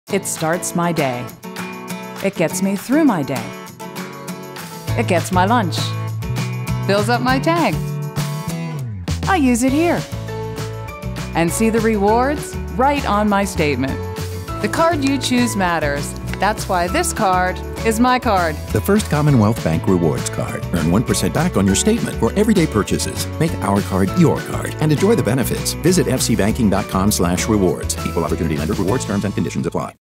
It starts my day. It gets me through my day. It gets my lunch. Fills up my tank. I use it here. And see the rewards right on my statement. The card you choose matters. That's why this card is my card. The First Commonwealth Bank Rewards Card. Earn 1% back on your statement for everyday purchases. Make our card your card and enjoy the benefits. Visit fcbanking.com/rewards. Equal opportunity lender. Rewards terms and conditions apply.